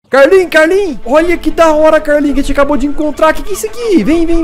Carlinhos, olha que da hora, Carlinhos, que a gente acabou de encontrar. Que é isso aqui?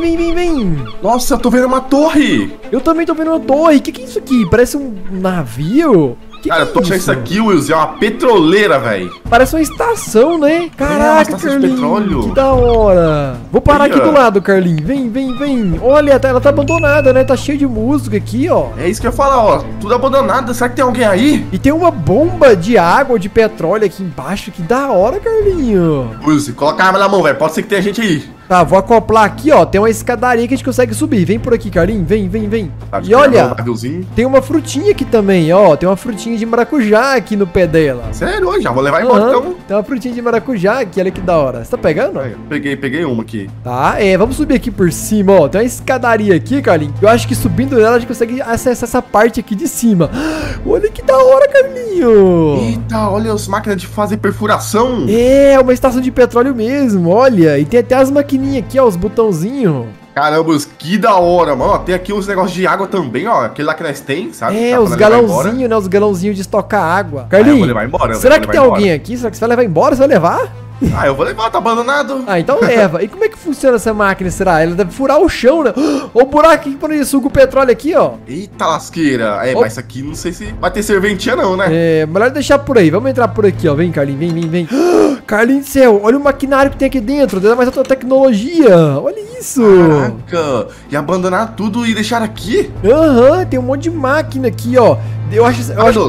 Vem. Nossa, eu tô vendo uma torre. Eu também tô vendo uma torre. Que é isso aqui? Parece um navio. Cara, eu tô achando isso aqui, Wilson, é uma petroleira, velho. Parece uma estação, né? Caraca, Carlinhos, petróleo. Que da hora. Vou parar aqui do lado, Carlinhos. Vem. Olha, ela tá abandonada, né? Tá cheio de música aqui, ó. É isso que eu ia falar, ó. Tudo abandonado. Será que tem alguém aí? E tem uma bomba de água, de petróleo aqui embaixo. Que da hora, Carlinhos. Wilson, coloca a arma na mão, velho. Pode ser que tenha gente aí. Tá, vou acoplar aqui, ó. Tem uma escadaria que a gente consegue subir. Vem por aqui, Carlinhos. Vem. Tá, E olha, um tem uma frutinha aqui também, ó. Tem uma frutinha de maracujá aqui no pé dela. Sério? Já vou levar embora, então. Tem uma frutinha de maracujá aqui, olha que da hora. Você tá pegando? Peguei uma aqui. Tá, vamos subir aqui por cima, ó. Tem uma escadaria aqui, Carlinhos. Eu acho que subindo nela a gente consegue acessar essa parte aqui de cima. Olha que da hora, Carlinhos. Eita, olha as máquinas de fazer perfuração. É, uma estação de petróleo mesmo, olha. E tem até as maquininhas aqui, ó, os botãozinhos. Caramba, que da hora, mano. Tem aqui uns negócios de água também, ó. Aquele lá que nós tem, sabe? É, os galãozinhos, né? Os galãozinhos de estocar água. Carlinhos, eu vou levar embora. Será que tem alguém aqui? Será que você vai levar embora? Você vai levar? Ah, eu vou levar, tá abandonado. Ah, então leva. E como é que funciona essa máquina, será? Ela deve furar o chão, né? Ó o buraco aqui pra onde suga o petróleo aqui, ó. Eita lasqueira. Mas isso aqui não sei se vai ter serventia não, né? É, melhor deixar por aí. Vamos entrar por aqui, ó. Vem, Carlinhos, vem. Carlinhos do céu, olha o maquinário que tem aqui dentro. Dá mais outra tecnologia. Olha isso. Caraca. E abandonar tudo e deixar aqui? Aham, tem um monte de máquina aqui, ó. Eu acho.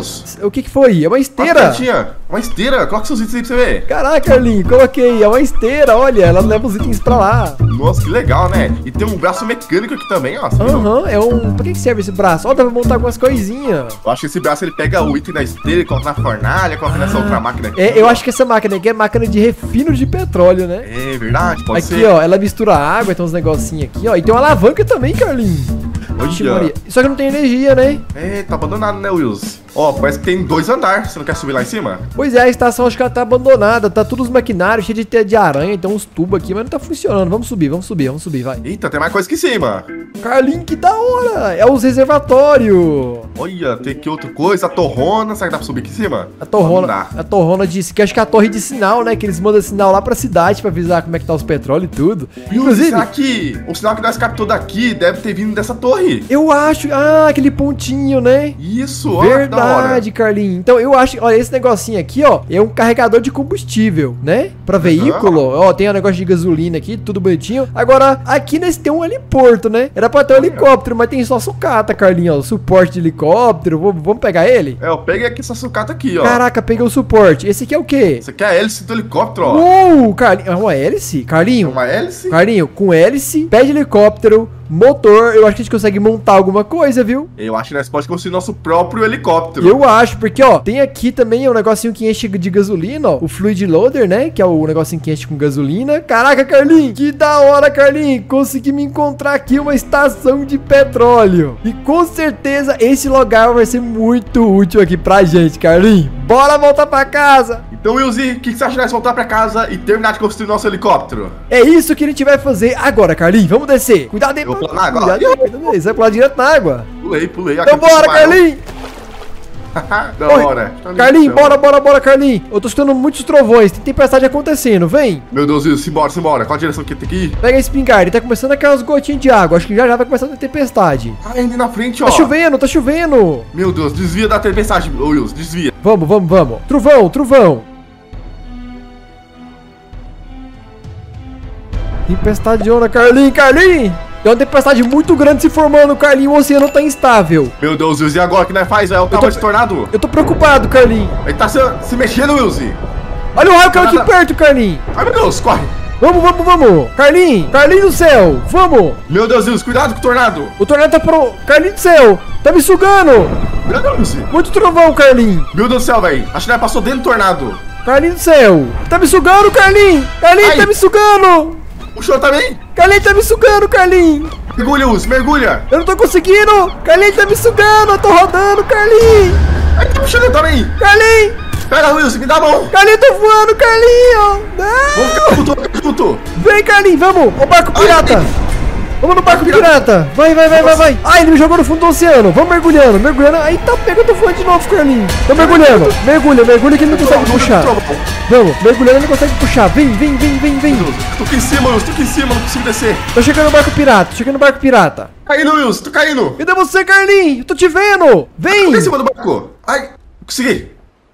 O que foi? É uma esteira. Uma esteira? Coloca seus itens aí pra você ver. Caraca, Carlinhos, coloquei. É uma esteira, olha. Ela leva os itens pra lá. Nossa, que legal, né? E tem um braço mecânico aqui também, ó. Aham, é um... Pra que serve esse braço? Ó, dá pra montar algumas coisinhas. Eu acho que esse braço ele pega o item da esteira e coloca na fornalha, coloca nessa outra máquina aqui. É, eu acho que essa máquina aqui é máquina de refino de petróleo, né? É verdade, pode ser. Aqui, ó, ela mistura água, tem uns negocinhos aqui, ó. E tem uma alavanca também, Carlinhos. Só que não tem energia, né? É, tá abandonado, né, Wilson? Ó, parece que tem 2 andares. Você não quer subir lá em cima? Pois é, a estação acho que ela tá abandonada. Tá todos os maquinários, cheio de teia de aranha. Tem uns tubos aqui, mas não tá funcionando. Vamos subir, vai. Eita, tem mais coisa aqui em cima. Carlinhos, que da hora. É os reservatórios. Olha, tem aqui outra coisa. A torrona. Será que dá pra subir aqui em cima? A torrona disse que acho que é a torre de sinal, né? Que eles mandam sinal lá pra cidade pra avisar como é que tá os petróleos e tudo. Inclusive, será que o sinal que nós captou daqui deve ter vindo dessa torre? Eu acho. Ah, aquele pontinho, né? Isso, ó. Verdade, Carlinhos. Então eu acho, olha, esse negocinho aqui, ó, é um carregador de combustível, né? Pra veículo. Ó, tem um negócio de gasolina aqui, tudo bonitinho. Agora, aqui nesse tem um heliporto, né? Era pra ter um helicóptero, mas tem só sucata, Carlinhos, ó. Suporte de helicóptero. Vamos pegar ele? É, eu peguei aqui essa sucata aqui, ó. Caraca, peguei o suporte. Esse aqui é o quê? Esse aqui é a hélice do helicóptero, ó. Uou, Carlinhos. É uma hélice? Carlinhos. Uma hélice? Carlinhos, com hélice, pé de helicóptero, motor, eu acho que a gente consegue montar alguma coisa, viu? Eu acho que nós podemos construir nosso próprio helicóptero. Eu acho, porque, ó, tem aqui também um negocinho que enche de gasolina, ó. O fluid loader, né? Que é o negocinho que enche com gasolina. Caraca, Carlinhos, que da hora, Carlinhos. Consegui me encontrar aqui uma estação de petróleo. E com certeza esse lugar vai ser muito útil aqui pra gente, Carlinhos. Bora voltar pra casa. Então, Wilson, o que você acha de nós voltar pra casa e terminar de construir nosso helicóptero? É isso que a gente vai fazer agora, Carlinhos. Vamos descer. Cuidado aí. Pular na água. Você vai pular direto na água. Pulei. Então bora, Carlinhos. Da hora. Carlinhos, bora, Carlinhos. Eu tô escutando muitos trovões. Tem tempestade acontecendo, vem. Meu Deus, Wilson, simbora. Qual a direção que tem que ir? Pega a espingarda. Tá começando aquelas gotinhas de água. Acho que já vai começar a ter tempestade. Ah, indo na frente, ó. Tá chovendo. Meu Deus, desvia da tempestade, Wilson, desvia. Vamos. Trovão. Tempestade de onda, Carlinhos. Tem uma tempestade muito grande se formando, Carlinhos. O oceano tá instável. Meu Deus, Wilson, e agora o que nós faz? É o tamanho de tornado? Eu tô preocupado, Carlinhos. Ele tá se mexendo, Wilson. Olha o raio que caiu aqui perto, Carlinhos. Ai, meu Deus, corre. Vamos. Carlinhos do céu, vamos. Meu Deus, Wilson, cuidado com o tornado. O tornado tá pro... Carlinhos do céu, tá me sugando. Meu Deus, Wilson. Muito trovão, Carlinhos. Meu Deus do céu, velho. Acho que nós passou dentro do tornado. Carlinhos do céu, tá me sugando, Carlinhos. Carlinhos, tá me sugando. O senhor também? Carlinhos, tá me sugando, Carlinhos. Mergulha, Wilson, mergulha. Eu não tô conseguindo. Carlinhos, tá me sugando. Eu tô rodando, Carlinhos. Ai, tá puxando também. Carlinhos. Pera, Wilson, me dá a mão. Carlinhos, tô voando, Carlinhos. Não. Vamos ficar junto. Vem, Carlinhos, vamos. O barco pirata. Vamos no barco pirata. Vai. Ai, ele me jogou no fundo do oceano. Vamos mergulhando. Aí tá pegando o fundo de novo, Carlinhos. Tô mergulhando. Mergulha que ele não consegue puxar. Vamos, mergulhando ele não consegue puxar. Vem. Tô aqui em cima, não consigo descer. Tô chegando no barco pirata. Caindo, Wilson, tô caindo. Cadê você, Carlinhos? Eu tô te vendo. Vem. Tô em cima do barco. Ai, consegui.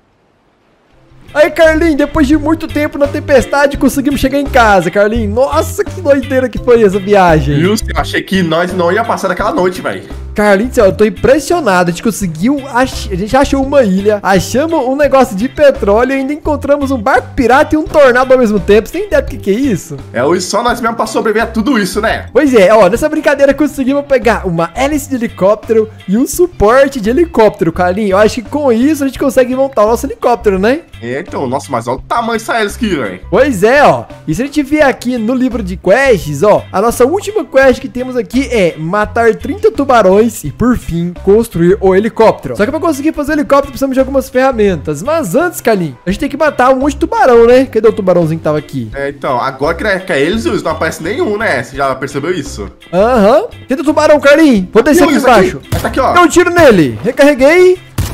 Aí, Carlinhos, depois de muito tempo na tempestade, conseguimos chegar em casa, Carlinhos. Nossa, que doideira que foi essa viagem. Wilson, eu achei que nós não ia passar daquela noite, velho. Carlinhos, eu tô impressionado. A gente conseguiu, a gente achou uma ilha, achamos um negócio de petróleo e ainda encontramos um barco pirata e um tornado ao mesmo tempo. Você tem ideia do que é isso? Só nós mesmo pra sobreviver a tudo isso, né? Pois é, ó, nessa brincadeira conseguimos pegar uma hélice de helicóptero e um suporte de helicóptero, Carlinhos. Eu acho que com isso a gente consegue montar o nosso helicóptero, né? Então, nossa, mas olha o tamanho dessa hélice aqui, velho. Pois é, ó. E se a gente vier aqui no livro de quests, ó, a nossa última quest que temos aqui é matar 30 tubarões e, por fim, construir o helicóptero. Só que pra conseguir fazer o helicóptero precisamos de algumas ferramentas. Mas antes, Carlinhos, a gente tem que matar um monte de tubarão, né? Cadê o tubarãozinho que tava aqui? Então, agora que é eles, não aparece nenhum, né? Você já percebeu isso? Aham. Cadê o tubarão, Carlinhos? Vou descer aqui embaixo. Tá aqui, ó. Deu um tiro nele. Recarreguei.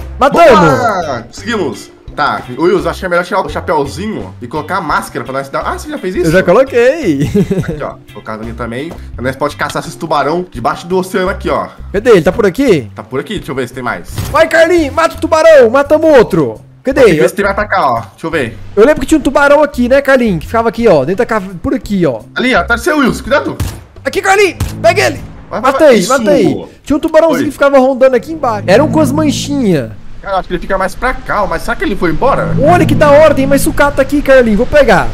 Matamos. Conseguimos. Tá, Wilson, acho que é melhor tirar o chapéuzinho e colocar a máscara pra nós dar... Ah, você já fez isso? Eu já coloquei. Aqui, ó. Colocar ali também. Nós pode caçar esses tubarão debaixo do oceano aqui, ó. Cadê ele? Tá por aqui? Tá por aqui, deixa eu ver se tem mais. Vai, Carlinhos, mata o tubarão. Matamos outro. Cadê? Tem que ver se tem mais pra cá, ó. Deixa eu ver. Eu lembro que tinha um tubarão aqui, né, Carlinhos? Que ficava aqui, ó. Dentro da cave... Por aqui, ó. Ali, ó. Tá seu, Wilson. Cuidado. Aqui, Carlinhos. Pega ele. Matei. Tinha um tubarãozinho que ficava rondando aqui embaixo. Era um com as manchinhas. Cara, acho que ele fica mais pra cá, mas será que ele foi embora? Olha que da hora, tem mais sucata aqui, Carlinhos. Vou pegar.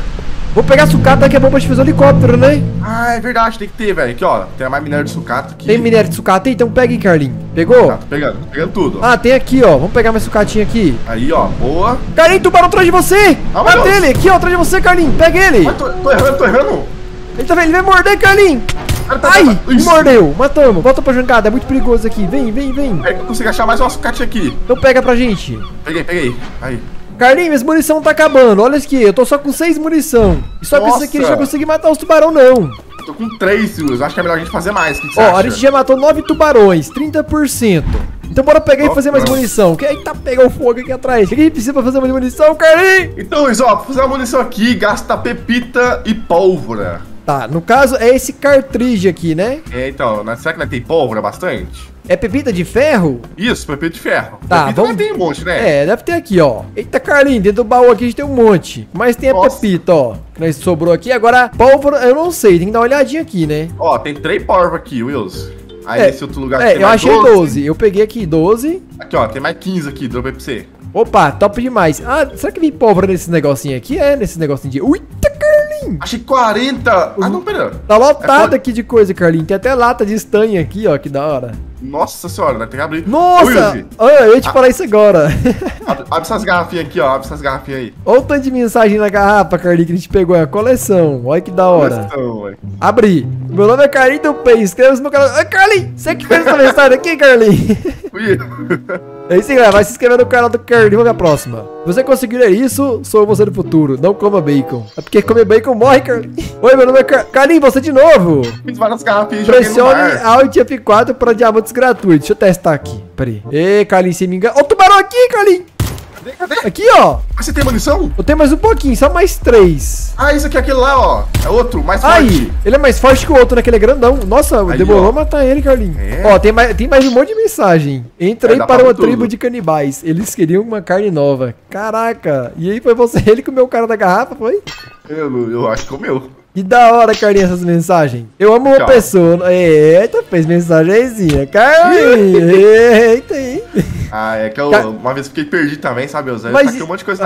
Vou pegar sucata que é bom pra gente fazer um helicóptero, né? Ah, é verdade, tem que ter, velho. Aqui, ó, tem mais minério de sucata aqui. Tem minério de sucata aí? Então pega aí, Carlinhos. Pegou? Tá, tô pegando tudo. Ah, tem aqui, ó. Vamos pegar mais sucatinha aqui. Aí, ó, boa. Carlinhos, tubarão atrás de você! Ah, mata ele! Aqui, ó, atrás de você, Carlinhos. Pega ele! Mas tô errando. Ele tá vendo? Ele vai morder, Carlinhos! Ai, me mordeu! Matamos! Volta pra jangada, é muito perigoso aqui. Vem. Aí eu consigo achar mais uma sucate aqui. Então pega pra gente. Peguei. Aí. Carlinhos, minha munição tá acabando. Olha aqui, eu tô só com 6 munição. E só que isso aqui a gente não consegui matar os tubarão, não. Eu tô com 3, Wilson. Acho que é melhor a gente fazer mais. O que você acha? Ó, a gente já matou 9 tubarões, 30%. Então bora pegar e fazer mais munição. Eita, pegou fogo aqui atrás. O que a gente precisa pra fazer mais munição, Carlinhos? Então, Wilson, ó, pra fazer uma munição aqui, gasta pepita e pólvora. Tá, no caso é esse cartridge aqui, né? Então, será que não tem pólvora bastante? É pepita de ferro? Isso, pepita de ferro. Tá, pepita vamos... tem um monte, né? Deve ter aqui, ó. Eita, Carlinhos, dentro do baú aqui a gente tem um monte. Mas tem a pepita, ó. Que nós sobrou aqui. Agora, pólvora, eu não sei. Tem que dar uma olhadinha aqui, né? Ó, tem 3 pólvora aqui, Wilson. Aí nesse outro lugar aqui tem eu achei 12. Eu peguei aqui 12. Aqui, ó, tem mais 15 aqui, dropei pra você. Opa, top demais. Ah, será que vem pólvora nesse negocinho aqui? Nesse negocinho de... Eita, Carlinhos! Achei 40. Ah, não, pera. Tá lotado aqui de coisa, Carlinhos. Tem até lata de estanha aqui, ó. Que da hora. Nossa senhora, né? Tem que abrir. Nossa! Eu ia te falar isso agora. Abre essas garrafinhas aqui, ó. Abre essas garrafinhas aí. Olha o tanto de mensagem na garrafa, Carlinhos, que a gente pegou. É a coleção. Olha que da hora. Abri. Meu nome é Carlinhos do Pay. Escreva no meu canal. Ai, Carlinhos! Você que fez essa mensagem aqui, Carlinhos? É isso aí, galera. Vai se inscrever no canal do Carlinhos. Vamos pra próxima. Se você conseguir ler isso, sou você do futuro. Não coma bacon. É porque comer bacon morre, Carlinhos. Oi, meu nome é Carlinhos. Você de novo. Fiz várias garrafinhas. Pressione Alt F4 para diamantes gratuitos. Deixa eu testar aqui. Pera aí. Ei, Carlinhos, você me engana. Ó, o tubarão aqui, Carlinhos. Cadê? Aqui, ó. Mas você tem munição? Eu tenho mais um pouquinho, só mais 3. Ah, isso aqui é aquele lá, ó. É outro, mais forte. Aí, ele é mais forte que o outro, né? Que ele é grandão. Nossa, aí, demorou a matar ele, Carlinhos. Ó, tem mais um monte de mensagem. Entrei para uma tribo de canibais. Eles queriam uma carne nova. Caraca. E aí foi ele comeu o cara da garrafa, foi? Eu acho que comeu. Que da hora, Carlinhos, essas mensagens. Eu amo uma pessoa. Eita, fez mensagenzinha. Carlinhos. Eita, hein? Ah, é que eu uma vez fiquei perdido também, sabe? Eu saquei um monte de coisa.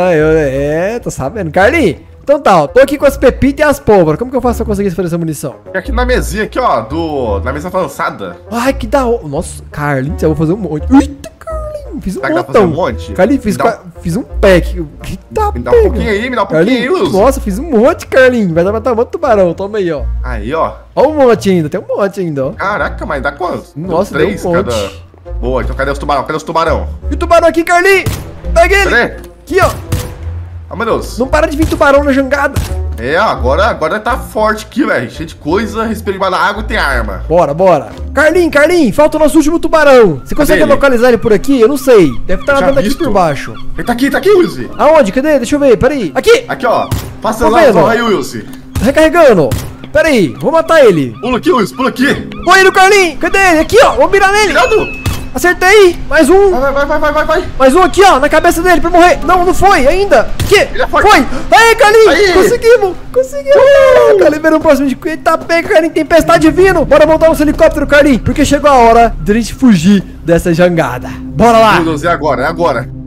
Tô sabendo. Carlinhos, então tá, ó. Tô aqui com as pepitas e as pólvoras. Como que eu faço pra conseguir fazer essa munição? Aqui na mesinha, aqui, ó. Na mesa avançada. Ai, que da hora. Nossa, Carlinhos, eu vou fazer um monte. Eita, Carlinhos, fiz um montão. Um monte? Carlinhos, fiz um pack. Me dá um pouquinho aí, me dá um pouquinho aí, Wilson. Nossa, fiz um monte, Carlinhos. Vai dar pra matar um monte de tubarão. Toma aí, ó. Aí, ó. Ó um monte ainda, tem um monte ainda, ó. Caraca, mas dá quantos? Nossa, deu um monte. Boa, então cadê os tubarão? E o tubarão aqui, Carlinhos? Pega ele! Cadê? Aqui, ó. Ah, meu Deus. Não para de vir tubarão na jangada. É, agora tá forte aqui, velho. Cheio de coisa, respira debaixo da água e tem arma. Bora. Carlinhos, falta o nosso último tubarão. Você consegue localizar ele por aqui? Eu não sei. Deve estar nadando aqui por baixo. Ele tá aqui, Wilson. Aonde? Cadê? Deixa eu ver, peraí. Aqui! Aqui, ó. Passa lá aí, Wilson. Recarregando. Peraí, vou matar ele. Pula aqui, Wilson, pula aqui. Foi ele, Carlinhos. Cadê ele? Aqui, ó. Vou mirar nele. Cuidado. Acertei! Mais um! Vai! Mais um aqui, ó, na cabeça dele pra morrer! Não foi ainda! Que? Foi! Aí, Carlinhos! Aí. Conseguimos! Carlinhos virou o próximo de... Eita, pega, Carlinhos, tempestade vindo! Bora montar nosso helicóptero, Carlinhos! Porque chegou a hora de a gente fugir dessa jangada! Bora lá! Meu Deus, é agora!